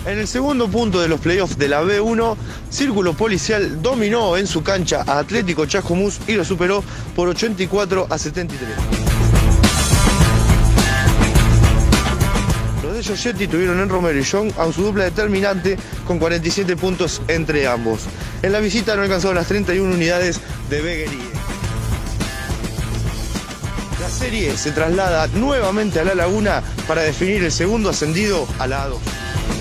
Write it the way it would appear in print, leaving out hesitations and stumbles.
En el segundo punto de los playoffs de la B1, Círculo Policial dominó en su cancha a Atlético Chascomús y lo superó por 84-73. Los de Giorgetti tuvieron en Romero y Young a su dupla determinante con 47 puntos entre ambos. En la visita no alcanzaron las 31 unidades de Beguerie. La serie se traslada nuevamente a La Laguna para definir el segundo ascendido a la A2.